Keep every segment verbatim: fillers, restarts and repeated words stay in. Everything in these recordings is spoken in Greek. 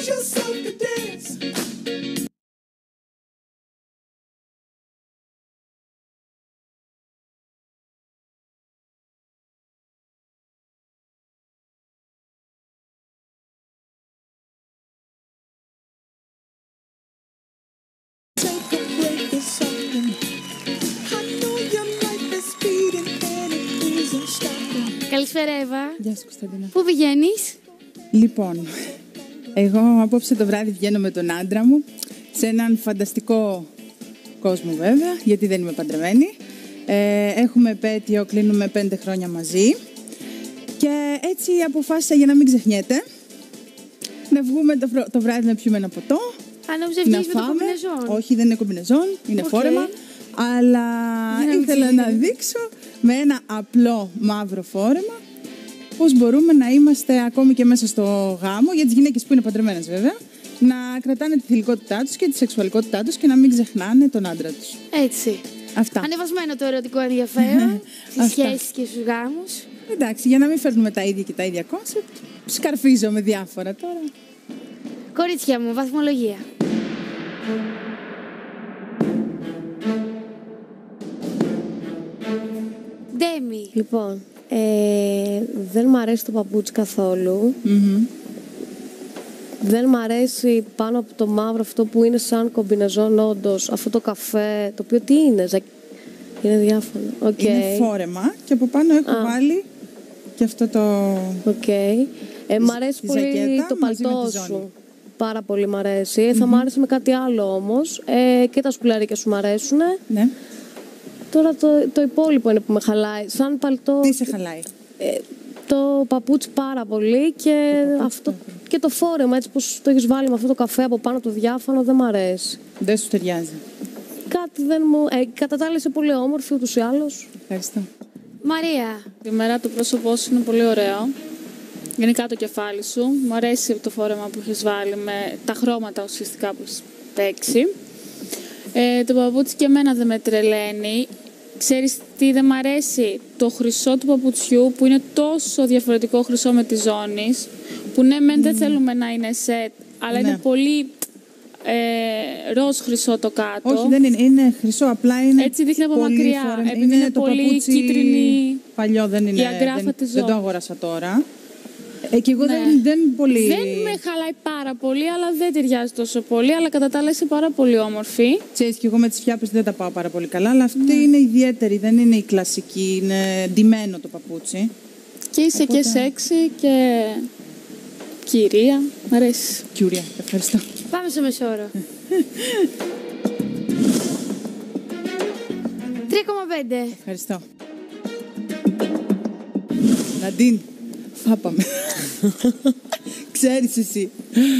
yourself to dance. Καλησπέρα, Εύα. Γεια σου, Κωνσταντίνα. Πού πηγαίνεις? Λοιπόν, εγώ απόψε το βράδυ βγαίνω με τον άντρα μου σε έναν φανταστικό κόσμο, βέβαια, γιατί δεν είμαι παντρεμένη. Ε, έχουμε επέτειο, κλείνουμε πέντε χρόνια μαζί και έτσι αποφάσισα, για να μην ξεχνιέται, να βγούμε το, βρω- το βράδυ να πιούμε ένα ποτό. Αν νόμιζα να βγαίνεις με το κομπινεζόν. Όχι, δεν είναι κομπινεζόν, είναι Okay. φόρεμα. Αλλά Για να ήθελα μην να δείξω με ένα απλό μαύρο φόρεμα πώς μπορούμε να είμαστε ακόμη και μέσα στο γάμο, για τις γυναίκες που είναι παντρεμένες βέβαια, να κρατάνε τη θηλυκότητά τους και τη σεξουαλικότητά τους και να μην ξεχνάνε τον άντρα τους. Έτσι. Αυτά. Ανεβασμένο το ερωτικό ενδιαφέρον στις Αυτά. σχέσεις και στους γάμους. Εντάξει, για να μην φέρνουμε τα ίδια και τα ίδια κόνσεπτ, σκαρφίζω με διάφορα τώρα. Κορίτσια μου, βαθμολογία. Ντέμι. Λοιπόν, ε, δεν μ' αρέσει το παπούτσι καθόλου. Mm-hmm. Δεν μ' αρέσει πάνω από το μαύρο αυτό που είναι σαν κομπινεζόν, όντως. Αυτό το καφέ, το οποίο τι είναι, ζα... είναι διάφορο. Okay. Είναι φόρεμα και από πάνω έχω Α. βάλει και αυτό το... Οκ. Ε, μ' αρέσει τη πολύ ζακέτα το μαζί με παλτό τη ζώνη. σου. Πάρα πολύ μ' αρέσει. Θα μ' άρεσε με κάτι άλλο όμως. Ε, και τα σκουλαρίκια σου μ' αρέσουν. Ναι. Τώρα το, το υπόλοιπο είναι που με χαλάει. Σαν παλτό. Τι σε χαλάει? Ε, το παπούτσι πάρα πολύ και, αυτό, και το φόρεμα έτσι πως το έχεις βάλει με αυτό το καφέ από πάνω το διάφανο δεν μ' αρέσει. Δεν σου ταιριάζει. Κάτι δεν μου... Ε, κατά τα άλλα είσαι πολύ όμορφη ούτως ή άλλως. Ευχαριστώ. Μαρία. Σήμερα το πρόσωπό σου είναι πολύ ωραίο. Γενικά το κεφάλι σου. Μου αρέσει το φόρεμα που έχεις βάλει με τα χρώματα ουσιαστικά που έχεις παίξει. Ε, το παπούτσι και εμένα δεν με τρελαίνει. Ξέρεις τι δεν μ' αρέσει? Το χρυσό του παπουτσιού που είναι τόσο διαφορετικό χρυσό με τη ζώνη. Που ναι, μεν δεν θέλουμε να είναι σετ, αλλά Ναι. είναι πολύ ε, ροζ χρυσό το κάτω. Όχι, δεν είναι. Είναι χρυσό, απλά είναι. Έτσι δείχνει από πολύ μακριά, φορε- επειδή είναι το πολύ παπούτσι κίτρινη παλιό, δεν είναι. η αγκράφα δεν, της δεν το ζώνης. αγόρασα τώρα. Ε, και εγώ Ναι. δεν, δεν πολύ. Δεν με χαλάει πάρα πολύ, αλλά δεν ταιριάζει τόσο πολύ. Αλλά κατά τα άλλα είσαι πάρα πολύ όμορφη. Ξέρεις, και εγώ με τις φιάπες δεν τα πάω πάρα πολύ καλά, αλλά αυτή Ναι. είναι ιδιαίτερη, δεν είναι η κλασική, είναι ντυμένο το παπούτσι. Και είσαι Οπότε- και σεξι και κυρία. Μ' αρέσει. Κιούρια, ευχαριστώ. Πάμε στο μεσόωρο. τρία κόμμα πέντε. Ευχαριστώ. Ναντίν, φάπαμε. Ξέρεις εσύ.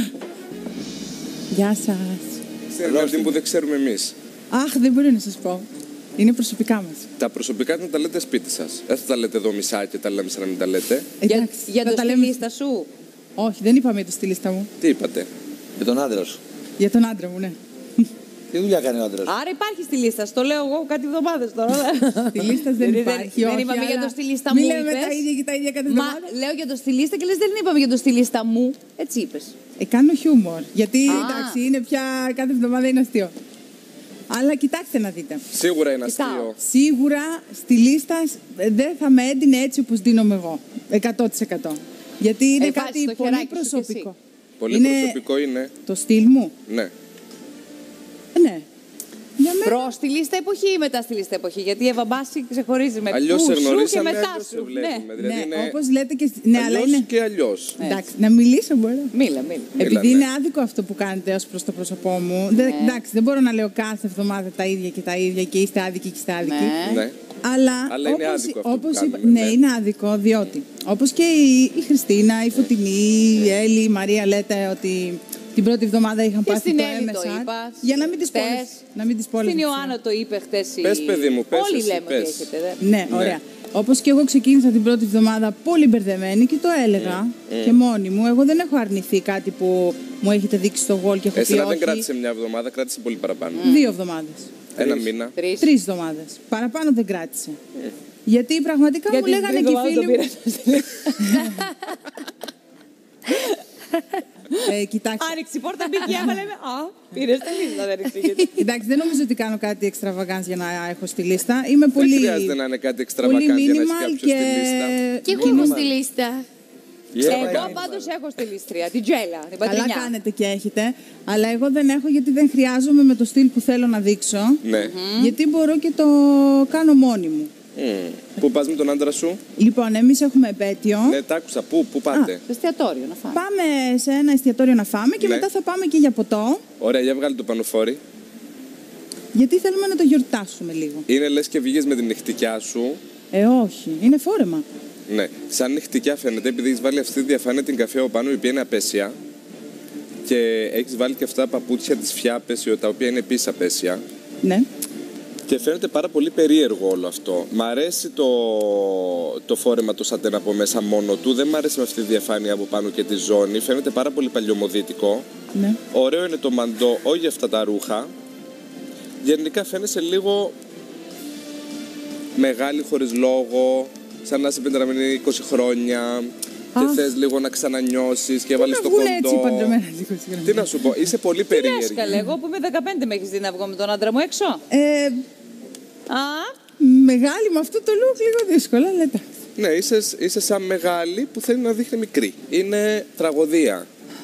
Γεια σας. Ξέρουμε αυτή που δεν ξέρουμε εμείς. Αχ, δεν μπορώ να σας πω. Είναι προσωπικά μας. Τα προσωπικά να τα λέτε σπίτι σας. Δεν θα τα λέτε εδώ μισά και τα λέμε σαν να μην τα λέτε. Για, Εντάξει, για θα το τα στη λέμε- λίστα σου. Όχι, δεν είπαμε για το στη λίστα μου. Τι είπατε? Για τον άντρα σου. Για τον άντρα μου, ναι. Τι δουλειά κάνει ο άντρα σου. Άρα υπάρχει στη λίστα. Στο λέω εγώ κάτι εβδομάδες τώρα. Στη λίστα δεν υπάρχει. Δεν όχι, είπαμε για αλλά το στη λίστα μη μου. λέμε είπες. τα ίδια και τα ίδια κάθε Μα εβδομάδα. λέω για το στη λίστα και λες δεν είπαμε για το στη λίστα μου. Έτσι είπες. Ε, κάνω χιούμορ. Γιατί Α. εντάξει, είναι πια κάθε εβδομάδα είναι αστείο. Αλλά κοιτάξτε να δείτε. Σίγουρα είναι Κοιτάω. αστείο. Σίγουρα στη λίστα ε, δεν θα με έντυνε έτσι όπως δίνομαι εγώ. εκατό τοις εκατό. Γιατί είναι Ε, βάζεις κάτι το πολύ χεράκι σου κι προσωπικό. Πολύ Είναι προσωπικό είναι. το στυλ μου. Ναι. Ε, ναι. Για μένα. Προ στη λίστα εποχή ή μετά στη λίστα εποχή. Γιατί η Εύα Μπάση ξεχωρίζει με Αλλιώς πού σε σου και γνωρίσαμε, μετά αλλιώς σε σου. Ναι. βλέπουμε. Δηλαδή Ναι, είναι όπως λέτε και. Ναι, αλλά αλλιώς είναι. και αλλιώς. Εντάξει, να μιλήσω μπορώ. Μίλα, μίλα. Επειδή ναι. είναι άδικο αυτό που κάνετε ως προς το πρόσωπό μου. Δεν, Ναι. εντάξει, δεν μπορώ να λέω κάθε εβδομάδα τα ίδια και τα ίδια και είστε άδικοι και είστε άδικοι. Ναι. Ναι. Αλλά, Αλλά είναι όπως, άδικο αυτό που όπως είπα- κάνουμε, ναι, ναι. είναι άδικο, διότι όπως και η, η Χριστίνα, η Φωτεινή, η Έλλη, η Μαρία λέτε ότι την πρώτη εβδομάδα είχαν Και πάθει στην το Έλλη το εμ ες αρ. είπας. Για να μην τις Χτες. πόλεις. Να μην τις πόλεις. Στην Ιωάννα το είπε χτες. η- Πες, παιδί μου, πες Όλοι εσύ, λέμε πες. ότι έχετε. Δε. Ναι, ωραία. Όπως και εγώ ξεκίνησα την πρώτη εβδομάδα πολύ μπερδεμένη και το έλεγα και μόνη μου. Εγώ δεν έχω αρνηθεί κάτι που μου έχετε δείξει στο Wall και έχω πει Εσένα δεν όχι. κράτησε μια εβδομάδα, κράτησε πολύ παραπάνω. Δύο εβδομάδες. Ένα μήνα. Τρεις. Τρεις εβδομάδες. Παραπάνω δεν κράτησε. Γιατί πραγματικά Γιατί μου λέγανε την και οι εβδομάδα φίλοι το μου. πήρες. Ε, κοιτάξτε. Άνοιξε η πόρτα, μπήκε η Εύα, λέμε. Α, πήρε τη λίστα, δεν εξήγησε. Εντάξει, δεν νομίζω ότι κάνω κάτι extravagant για να έχω στη λίστα. Είμαι πολύ. Δεν χρειάζεται να είναι κάτι extravagant για να έχει κάποιο και... στη λίστα. Και εγώ έχω στη λίστα. Εγώ πάντως έχω στη λίστρια, την Τζέλα, την Καλά Πατρινιά. κάνετε και έχετε, αλλά εγώ δεν έχω γιατί δεν χρειάζομαι με το στυλ που θέλω να δείξω. Ναι. Γιατί μπορώ και το κάνω μόνη μου. Mm. Πού πας με τον άντρα σου? Λοιπόν, εμείς έχουμε επέτειο. Ναι, τ' άκουσα. Πού, πού πάτε? Στο εστιατόριο να φάμε. Πάμε σε ένα εστιατόριο να φάμε και Ναι. μετά θα πάμε και για ποτό. Ωραία, για βγάλει το πανοφόρι. Γιατί θέλουμε να το γιορτάσουμε λίγο. Είναι λες και βγήκες με την νυχτικιά σου. Ε, όχι. Είναι φόρεμα. Ναι, σαν νυχτικιά φαίνεται, επειδή έχεις βάλει αυτή τη διαφάνεια την καφέ από πάνω, η οποία είναι απέσια. Και έχεις βάλει και αυτά τα παπούτσια της φιάπες, τα οποία είναι επίσης απέσια. Ναι. Και φαίνεται πάρα πολύ περίεργο όλο αυτό. Μ' αρέσει το, το φόρεμα το σατέν από μέσα μόνο του. Δεν μ' αρέσει με αυτή τη διαφάνεια από πάνω και τη ζώνη. Φαίνεται πάρα πολύ παλιωμοδίτικο. Ναι. Ωραίο είναι το μαντό, όχι αυτά τα ρούχα. Γενικά φαίνεσαι λίγο μεγάλη χωρίς λόγο. Σαν να είσαι πεντραμμένη είκοσι χρόνια. Και Αχ. θες λίγο να ξανανιώσεις και έβαλες να το βγουν κοντό. έτσι παντρεμένα λίγο συγγνώμη. Τι να σου πω, είσαι πολύ περίεργη. Δάσκαλε, εγώ που είμαι δεκαπέντε με έχεις δει να βγω με τον άντρα μου έξω. Ε, Α, μεγάλη με αυτό το look λίγο δύσκολα, αλλά εντάξει. Ναι, είσαι, είσαι σαν μεγάλη που θέλει να δείχνει μικρή. Είναι τραγωδία.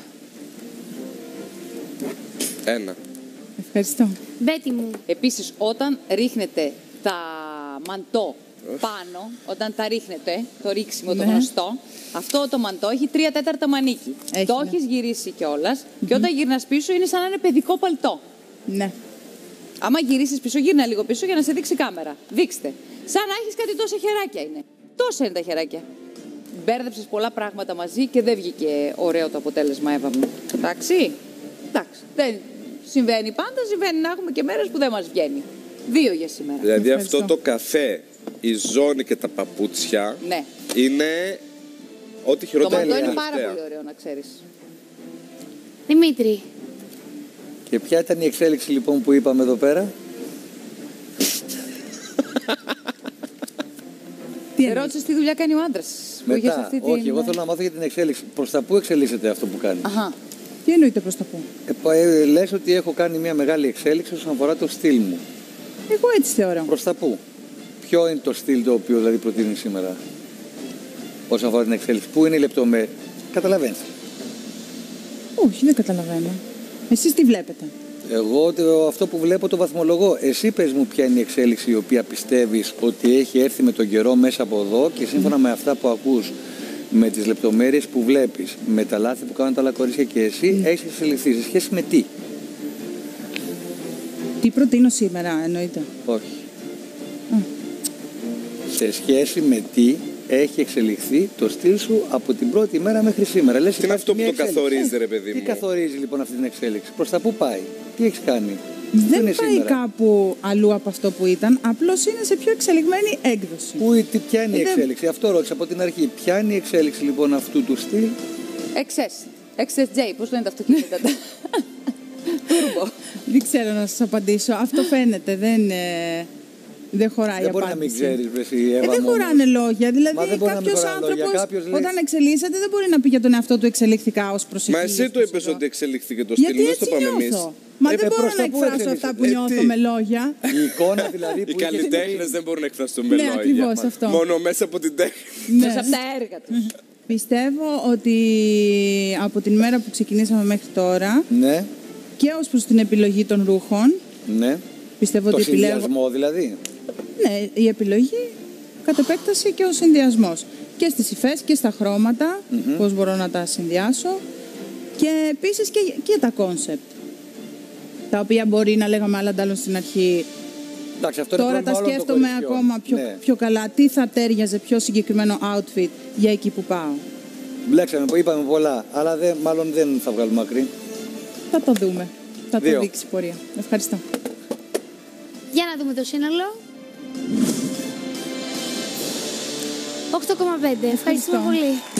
Ένα. Ευχαριστώ. Μπέτη μου. επίσης όταν ρίχνετε τα μαντό πάνω, όταν τα ρίχνετε, το ρίξιμο το Ναι. γνωστό, αυτό το μαντό έχει τρία τέταρτα μανίκι. Έχει, Το ναι. έχεις γυρίσει κιόλας και όταν γυρνάς πίσω είναι σαν να είναι παιδικό παλτό. Ναι. Άμα γυρίσεις πίσω, γύρνα λίγο πίσω για να σε δείξει η κάμερα. Δείξτε. Σαν να έχεις κάτι τόσα χεράκια είναι. Τόσα είναι τα χεράκια. Μπέρδεψες πολλά πράγματα μαζί και δεν βγήκε ωραίο το αποτέλεσμα, Εύα μου. Εντάξει. Εντάξει. Δεν συμβαίνει πάντα, συμβαίνει να έχουμε και μέρες που δεν μας βγαίνει. Δύο για σήμερα. Δηλαδή Ευχαριστώ. αυτό το καφέ, η ζώνη και τα παπούτσια Ναι. είναι ό,τι Το χειρότερο. μαντό είναι τελευταία. πάρα πολύ ωραίο, να ξέρεις. Δημήτρη. Και ποια ήταν η εξέλιξη λοιπόν που είπαμε εδώ πέρα? Τι εννοείς? Ρώτησες τι δουλειά κάνει ο άντρας που είχες Μετά, αυτή την... όχι, εγώ θέλω να μάθω για την εξέλιξη. Προς τα πού εξελίσσεται αυτό που κάνει? Αχα. Τι εννοείται προς τα πού? Ε, ε, λες ότι έχω κάνει μια μεγάλη εξέλιξη όσον αφορά το στυλ μου. Εγώ έτσι θεωρώ. Προς τα πού? Ποιο είναι το στυλ το οποίο δηλαδή προτείνει σήμερα όσον αφορά την εξέλιξη? Πού είναι η λεπτομέρεια? Καταλαβαίνετε. Όχι, δεν καταλαβαίνω. Εσείς τι βλέπετε? Εγώ το, αυτό που βλέπω το βαθμολογώ. Εσύ πες μου ποια είναι η εξέλιξη η οποία πιστεύεις ότι έχει έρθει με τον καιρό μέσα από εδώ και σύμφωνα με αυτά που ακούς, με τις λεπτομέρειες που βλέπεις, με τα λάθη που κάνουν τα άλλα κορίτσια και εσύ, έχεις εξελιχθεί σε σχέση με τι? Τι προτείνω σήμερα, εννοείται. Όχι. Α. Σε σχέση με τι έχει εξελιχθεί το στυλ σου από την πρώτη μέρα μέχρι σήμερα. Λες, Τι είναι υπάρχει αυτό που μια το εξέλιξη. καθορίζει, ρε παιδί Τι μου? καθορίζει λοιπόν αυτή την εξέλιξη? Προς τα πού πάει? Τι έχεις κάνει? Πού Δεν είναι πάει σήμερα? κάπου αλλού από αυτό που ήταν, απλώς είναι σε πιο εξελιγμένη έκδοση. Πού, τι, ποια είναι η Ε, δεν- εξέλιξη? Αυτό ρώτησα από την αρχή. Ποια είναι η εξέλιξη λοιπόν αυτού του στυλ? εξ ες. εξ ες τζέι, πώς λένε τα αυτοκίνητα. Turbo. Δεν ξέρω να σας απαντήσω. Αυτό φαίνεται, δεν, ε, δεν χωράει Δεν μπορεί να απάντηση. μην ξέρεις, βρες, η Ε, Εύα δεν μου. χωράνε λόγια. Δηλαδή, Μα δεν μπορεί να μην κάποιο χωράνε λόγια. άνθρωπο Κάποιος λέει- όταν εξελίσσεται δεν μπορεί να πει για τον εαυτό του εξελιχθικά ω προσευχή. Μα εσύ το είπες ότι εξελίχθηκε το στυλ, Γιατί δεν έτσι το πάμε νιώθω. εμείς. Μα Ε, δεν ε, μπορώ προς να τα πού εκφράσω εξελίσσεται? αυτά που Ε, νιώθω τι? με λόγια. Η εικόνα δηλαδή Οι που είχες καλλιτέχνες δεν μπορούν να εκφραστούν με Ναι, λόγια. ακριβώς αυτό. Μόνο μέσα από την τέχνη. Ναι. Μέσα από τα έργα τους. Πιστεύω ότι από την μέρα που ξεκινήσαμε μέχρι τώρα Ναι, και ως προς την επιλογή των ρούχων, ναι. πιστεύω Το ότι επιλέγω. συνδυασμό δηλαδή. Ναι, η επιλογή κατ' επέκταση και ο συνδυασμός. Και στις υφές και στα χρώματα, πώς μπορώ να τα συνδυάσω. Και επίσης και, και τα κόνσεπτ. Τα οποία μπορεί να λέγαμε άλλα αντάλλων στην αρχή. Εντάξει, αυτό είναι Τώρα πρόβλημα τα όλων των σκέφτομαι κοριτσιών. ακόμα πιο, Ναι. πιο καλά. Τι θα τέριαζε πιο συγκεκριμένο outfit για εκεί που πάω. Μπλέξαμε, είπαμε πολλά, αλλά δεν, μάλλον δεν θα βγάλουμε άκρη. Θα το δούμε. Θα Δύο. το δείξει η πορεία. Ευχαριστώ. Για να δούμε το σύνολο. οκτώ κόμμα πέντε. Ευχαριστούμε Ευχαριστώ. πολύ.